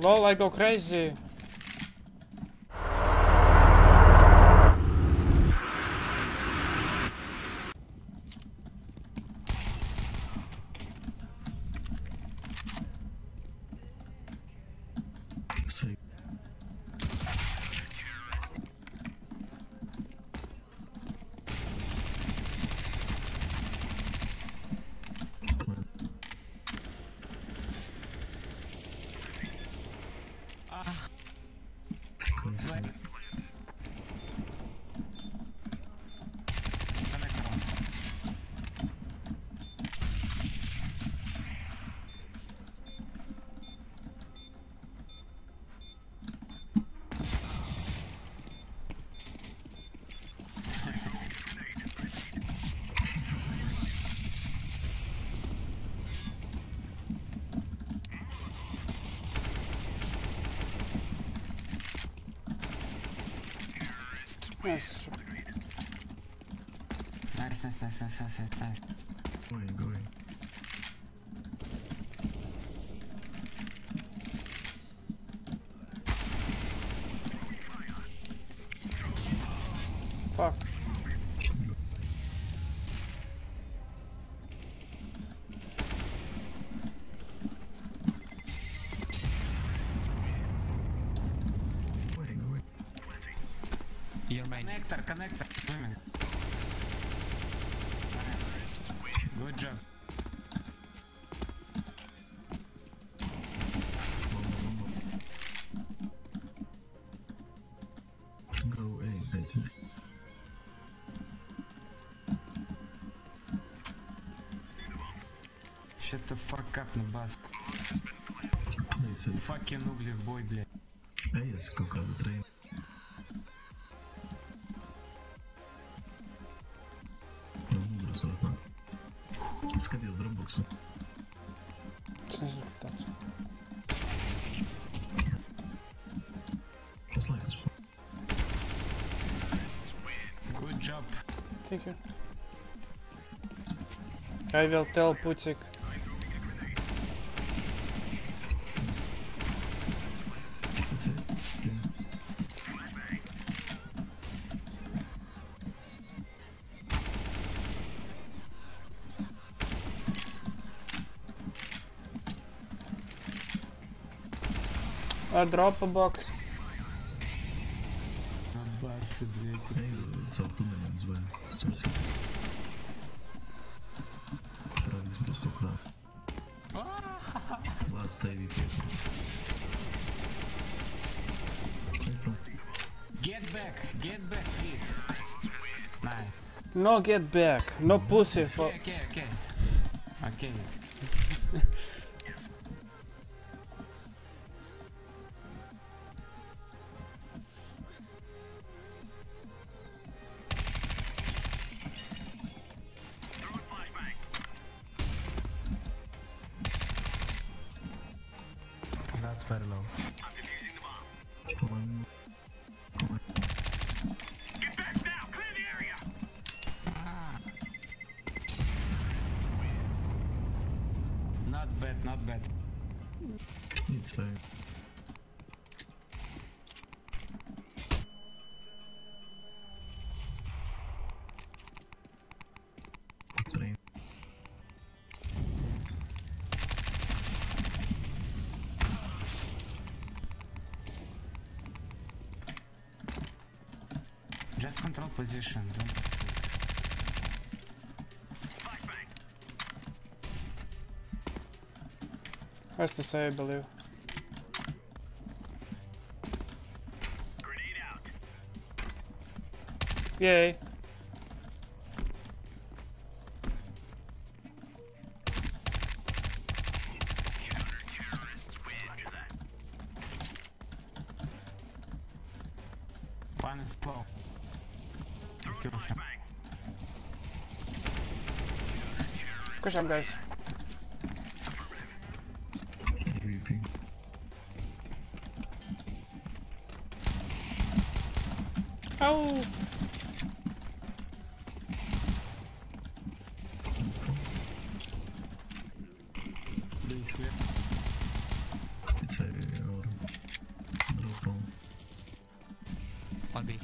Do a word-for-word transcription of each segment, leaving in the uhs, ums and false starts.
Lol, I go crazy. See. Ah. Connector on. Nice. Nice, nice, nice, nice, nice, nice, nice. going, going. Fuck. Going, going. Your main. Connector, connector. Women. Good job. Go away, better. Shut the fuck up, Nubas. Listen, Fucking ugly boy, блядь. а я сколько трейн. Сходи с дропбокса. Что за так? Послайдись. Good job. Thank you. I will tell Putik. That's it. Yeah. I drop a box. Нубасы, блядь. Hey, it's up to them as well. Starts it. Travis просто украл. Ладно, стой, Вики. Get back, get back, please. Nice. No get back. No pussy for. Okay, okay, okay. Okay. That's very low. One. Not bad, not bad. It's fine. Train. Just control position. Don't... Has to say, I believe. Yay. One is slow. Kill him. Good job, guys. A V P. Oh. Base here. It's a or lobby.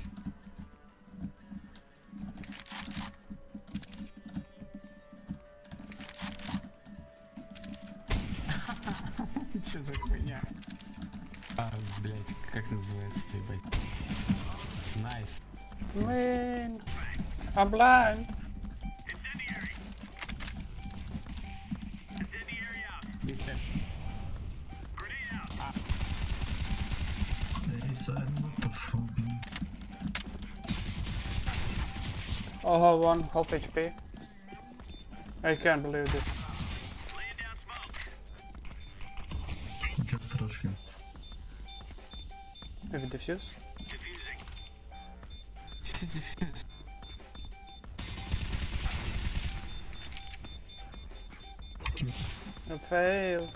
Что за хуйня? А, блять, как называется ты, блять? Найс. Man, I'm blind. Бистер. Hey, Simon, what the fuck? Oh, one half H P. I can't believe this. Just rush him. Maybe defuse. I fail.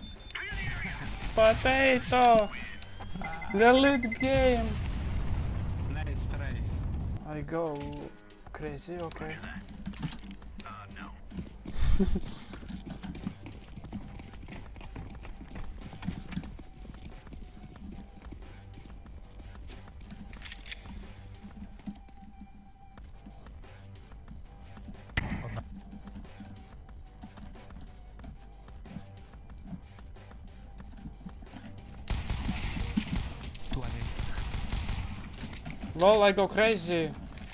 Potato! The lead game! Nice try. I go crazy, okay. twenty. Lol, I go crazy.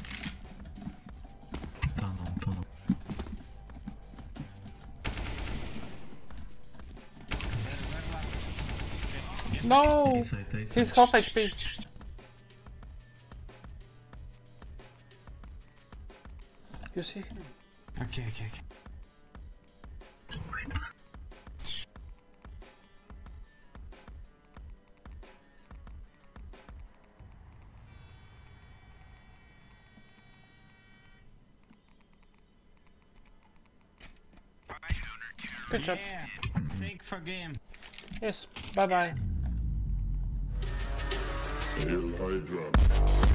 Tunnel, tunnel. No! A-side, A-side. He's half H P. You see him? Okay, okay, okay. Good job. Yeah, thank for game. Yes, bye bye. Hail Hydra.